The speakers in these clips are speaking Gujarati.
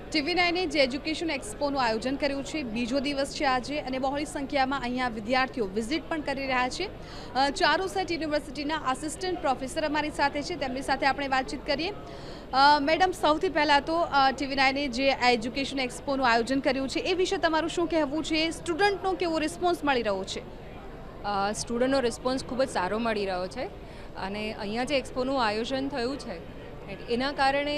TV9 જે એજ્યુકેશન એક્સપોનું આયોજન કર્યું છે, બીજો દિવસ છે આજે અને બહોળી સંખ્યામાં અહીંયા વિદ્યાર્થીઓ વિઝિટ પણ કરી રહ્યા છે। ચારુસેટ યુનિવર્સિટીના આસિસ્ટન્ટ પ્રોફેસર અમારી સાથે છે, તેમની સાથે આપણે વાતચીત કરીએ। મેડમ, સૌથી પહેલાં તો TV9 જે એજ્યુકેશન એક્સપોનું આયોજન કર્યું છે એ વિશે તમારું શું કહેવું છે? સ્ટુડન્ટનો કેવો રિસ્પોન્સ મળી રહ્યો છે? સ્ટુડન્ટનો રિસ્પોન્સ ખૂબ જ સારો મળી રહ્યો છે અને અહીંયા જે એક્સપોનું આયોજન થયું છે એના કારણે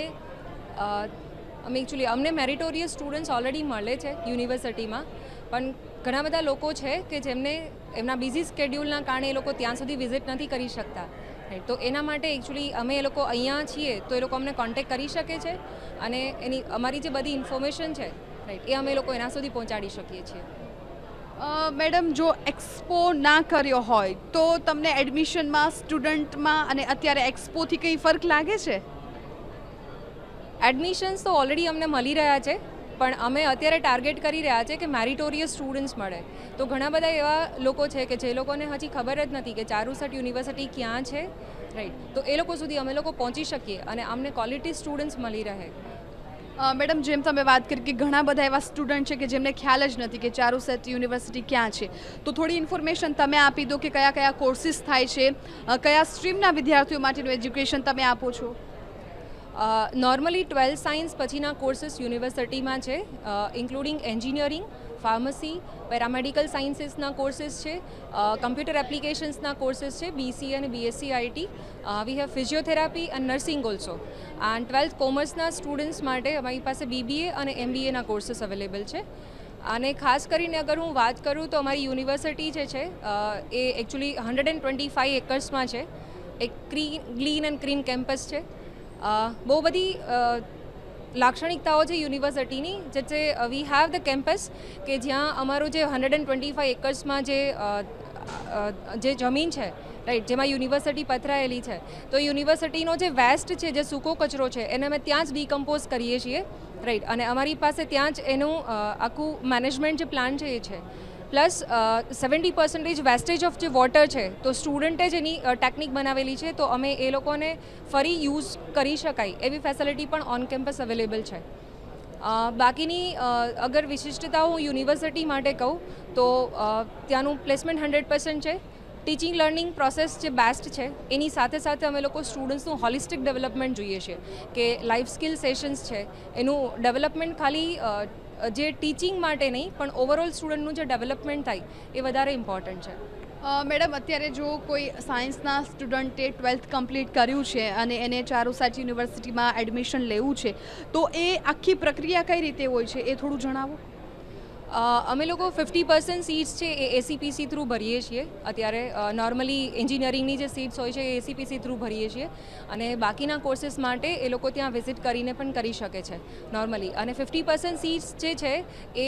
અમને મેરિટોરિયસ સ્ટુડન્ટ્સ ઓલરેડી મળે છે યુનિવર્સિટીમાં, પણ ઘણા બધા લોકો છે કે જેમને એમના બિઝી સ્કેડ્યુલના કારણે એ લોકો ત્યાં સુધી વિઝિટ નથી કરી શકતા, તો એના માટે એકચ્યુઅલી અમે એ લોકો અહીંયા છીએ તો એ લોકો અમને કોન્ટેક્ટ કરી શકે છે અને અમારી જે બધી ઇન્ફોર્મેશન છે એ અમે લોકો એના સુધી પહોંચાડી શકીએ છીએ। મેડમ, જો એક્સપો ના કર્યો હોય તો તમને એડમિશનમાં, સ્ટુડન્ટમાં અને અત્યારે એક્સપોથી કંઈ ફરક લાગે છે? એડમિશન્સ તો ઓલરેડી અમને મળી રહ્યા છે, પણ અમે અત્યારે ટાર્ગેટ કરી રહ્યા છે કે મેરિટોરિયસ સ્ટુડન્ટ્સ મળે। તો ઘણા બધા એવા લોકો છે કે જે લોકોને હજી ખબર જ નથી કે ચારુસેટ યુનિવર્સિટી ક્યાં છે, રાઈટ, તો એ લોકો સુધી અમે લોકો પહોંચી શકીએ અને અમને ક્વોલિટી સ્ટુડન્ટ્સ મળી રહે। મેડમ, જેમ તમે વાત કરી કે ઘણા બધા એવા સ્ટુડન્ટ છે કે જેમને ખ્યાલ જ નથી કે ચારુસેટ યુનિવર્સિટી ક્યાં છે, તો થોડી ઇન્ફોર્મેશન તમે આપી દો કે કયા કયા કોર્સિસ થાય છે, કયા સ્ટ્રીમના વિદ્યાર્થીઓ માટેનું એજ્યુકેશન તમે આપો છો? નોર્મલી 12th સાયન્સ પછીના કોર્સીસ યુનિવર્સિટીમાં છે, ઇન્ક્લુડિંગ એન્જિનિયરિંગ, ફાર્મસી, પેરામેડિકલ સાયન્સીસના કોર્સીસ છે, કમ્પ્યુટર એપ્લિકેશન્સના કોર્સીસ છે, BCA અને BSc IT, we have physiotherapy and nursing also, and 12th કોમર્સના સ્ટુડન્ટ્સ માટે અમારી પાસે BBA અને MBAના કોર્સીસ અવેલેબલ છે। અને ખાસ કરીને અગર હું વાત કરું તો અમારી યુનિવર્સિટી જે છે એ એકચ્યુઅલી 125 એકર્સમાં છે, એક ક્લીન એન્ડ ક્લીન કેમ્પસ છે। બહુ બધી લાક્ષણિકતાઓ છે યુનિવર્સિટીની, જે છે વી હેવ ધ કેમ્પસ કે જ્યાં અમારું જે 125 એકર્સમાં જે જમીન છે, રાઈટ, જેમાં યુનિવર્સિટી પથરાયેલી છે, તો યુનિવર્સિટીનો જે વેસ્ટ છે, જે સૂકો કચરો છે, એને અમે ત્યાં જ ડિકમ્પોઝ કરીએ છીએ, રાઈટ, અને અમારી પાસે ત્યાં જ એનું આખું મેનેજમેન્ટ જે પ્લાન છે એ છે। પ્લસ 70% વેસ્ટેજ ઓફ જે વોટર છે તો સ્ટુડન્ટે જ એની ટેકનિક બનાવેલી છે, તો અમે એ લોકોને ફરી યુઝ કરી શકાય એવી ફેસિલિટી પણ ઓન કેમ્પસ અવેલેબલ છે। બાકીની અગર વિશિષ્ટતાઓ હું યુનિવર્સિટી માટે કહું તો ત્યાંનું પ્લેસમેન્ટ 100% છે, ટીચિંગ લર્નિંગ પ્રોસેસ જે બેસ્ટ છે, એની સાથે સાથે અમે લોકો સ્ટુડન્ટ્સનું હોલિસ્ટિક ડેવલપમેન્ટ જોઈએ છીએ કે લાઈફ સ્કિલ સેશન્સ છે એનું ડેવલપમેન્ટ ખાલી જે ટીચિંગ માટે નહીં પણ ઓવરઓલ સ્ટુડન્ટનું જે ડેવલપમેન્ટ થાય એ વધારે ઇમ્પોર્ટન્ટ છે। મેડમ, અત્યારે જો કોઈ સાયન્સના સ્ટુડન્ટે 12th કમ્પ્લીટ કર્યું છે અને એને ચારુસેટ યુનિવર્સિટીમાં એડમિશન લેવું છે, તો એ આખી પ્રક્રિયા કઈ રીતે હોય છે એ થોડું જણાવો। અમે લોકો 50% સીટ્સ છે એ ACPC થ્રુ ભરીએ છીએ। અત્યારે નોર્મલી એન્જિનિયરિંગની જે સીટ્સ હોય છે એ ACPC થ્રુ ભરીએ છીએ અને બાકીના કોર્સીસ માટે એ લોકો ત્યાં વિઝિટ કરીને પણ કરી શકે છે નોર્મલી, અને 50% સીટ્સ જે છે એ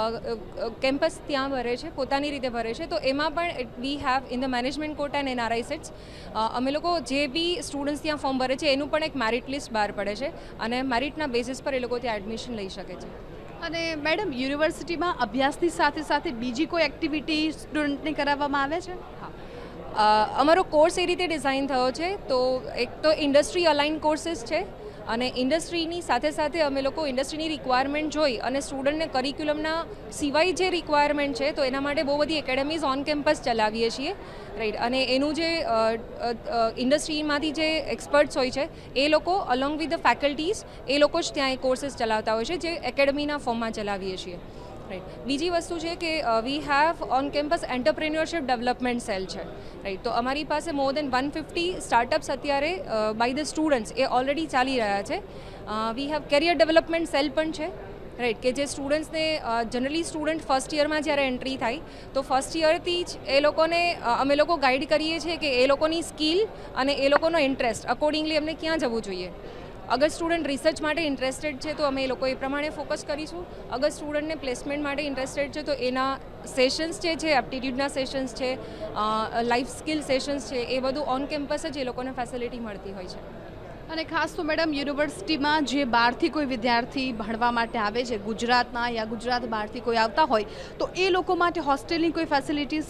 કેમ્પસ ત્યાં ભરે છે, પોતાની રીતે ભરે છે। તો એમાં પણ we have in the management quota and NRI seats, અમે લોકો જે બી સ્ટુડન્ટ્સ ત્યાં ફોર્મ ભરે છે એનું પણ એક મેરિટ લિસ્ટ બહાર પડે છે અને મેરિટના બેઝિસ પર એ લોકો ત્યાં એડમિશન લઈ શકે છે। અને મેડમ, યુનિવર્સિટીમાં અભ્યાસની સાથે સાથે બીજી કોઈ એક્ટિવિટી સ્ટુડન્ટને કરાવવામાં આવે છે? હા, અમારો કોર્સ એ રીતે ડિઝાઇન થયો છે, તો એક તો ઇન્ડસ્ટ્રી અલાઇન કોર્સીસ છે અને ઇન્ડસ્ટ્રીની સાથે સાથે અમે લોકો ઇન્ડસ્ટ્રીની રિક્વાયરમેન્ટ જોઈ અને સ્ટુડન્ટને કરિક્યુલમના સિવાય જે રિક્વાયરમેન્ટ છે તો એના માટે બહુ બધી એકેડેમીઝ ઓન કેમ્પસ ચલાવીએ છીએ, રાઈટ, અને એનું જે ઇન્ડસ્ટ્રીમાંથી જે એક્સપર્ટ્સ હોય છે એ લોકો અલોંગ વિથ ધ ફેકલ્ટીઝ એ લોકો જ ત્યાં એ કોર્સીસ ચલાવતા હોય છે, જે એકેડમીના ફોર્મમાં ચલાવીએ છીએ, રાઈટ। બીજી વસ્તુ છે કે we have on campus entrepreneurship development cell છે, રાઈટ, તો અમારી પાસે મોર દેન 150 સ્ટાર્ટઅપ્સ અત્યારે બાય ધ સ્ટુડન્ટ્સ એ ઓલરેડી ચાલી રહ્યા છે। We have career development cell પણ છે, રાઈટ, કે જે સ્ટુડન્ટ્સને જનરલી સ્ટુડન્ટ ફર્સ્ટ યરમાં જ્યારે એન્ટ્રી થાય તો ફર્સ્ટ યરથી જ એ લોકોને અમે લોકો ગાઈડ કરીએ છીએ કે એ લોકોની સ્કિલ અને એ લોકોનો ઇન્ટરેસ્ટ અકોર્ડિંગલી એમને ક્યાં જવું જોઈએ। અગર સ્ટુડન્ટ રિસર્ચ માટે ઇન્ટરેસ્ટેડ છે તો અમે એ લોકો એ પ્રમાણે ફોકસ કરીશું, અગર સ્ટુડન્ટને પ્લેસમેન્ટ માટે ઇન્ટરેસ્ટેડ છે તો એના સેશન્સ જે છે, એપ્ટિટ્યૂડના સેશન્સ છે, લાઈફ સ્કિલ સેશન્સ છે, એ બધું ઓન કેમ્પસ જ એ લોકોને ફેસિલિટી મળતી હોય છે। અને ખાસ તો મેડમ, યુનિવર્સિટીમાં જે બહારથી કોઈ વિદ્યાર્થી ભણવા માટે આવે છે, ગુજરાતના યા ગુજરાત બહારથી કોઈ આવતા હોય, તો એ લોકો માટે હોસ્ટેલની કોઈ ફેસિલિટીઝ?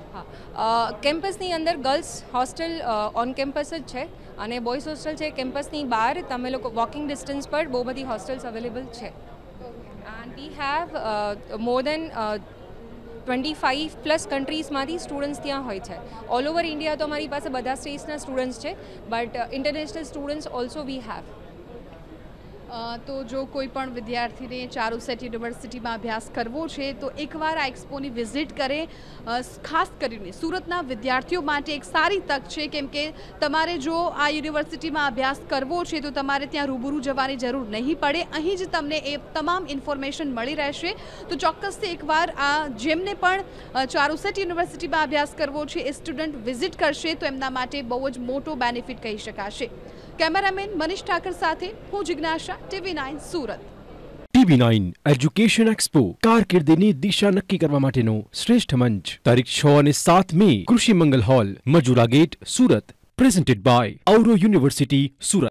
હા, કેમ્પસની અંદર ગર્લ્સ હોસ્ટેલ ઓન કેમ્પસ જ છે અને બોયઝ હોસ્ટેલ છે કેમ્પસની બહાર, તમે લોકો વોકિંગ ડિસ્ટન્સ પર બહુ બધી હોસ્ટેલ્સ અવેલેબલ છે। We have more then 25+ કન્ટ્રીઝમાંથી students ત્યાં હોય છે. ઓલ ઓવર ઇન્ડિયા તો અમારી પાસે બધા સ્ટેટ્સના સ્ટુડન્ટ્સ છે, but international students also we have. તો જો કોઈ પણ વિદ્યાર્થીને ચારુસેટ યુનિવર્સિટીમાં અભ્યાસ કરવો છે તો એકવાર આ એક્સપોની વિઝિટ કરે. ખાસ કરીને સુરતના વિદ્યાર્થીઓ માટે એક સારી તક છે, કેમ કે તમારે જો આ યુનિવર્સિટીમાં અભ્યાસ કરવો છે તો તમારે ત્યાં રૂબરૂ જવાની જરૂર નહીં પડે. અહીં જ તમને એ તમામ ઇન્ફોર્મેશન મળી રહેશે. તો ચોક્કસથી એકવાર આ જેમને પણ ચારુસેટ યુનિવર્સિટીમાં અભ્યાસ કરવો છે એ સ્ટુડન્ટ વિઝિટ કરશે તો એમના માટે બહુ જ મોટો બેનિફિટ કહી શકાશે. કેમેરામેન મનીષ ઠાકર સાથે હું જિજ્ઞાસા, TV9 Surat. TV9 education expo કારકિર્દીની દિશા નક્કી કરવા માટેનો શ્રેષ્ઠ મંચ. તારીખ 6 અને 7 May Krishi Mangal hall, Majura gate, Surat. Presented by Auro university Surat.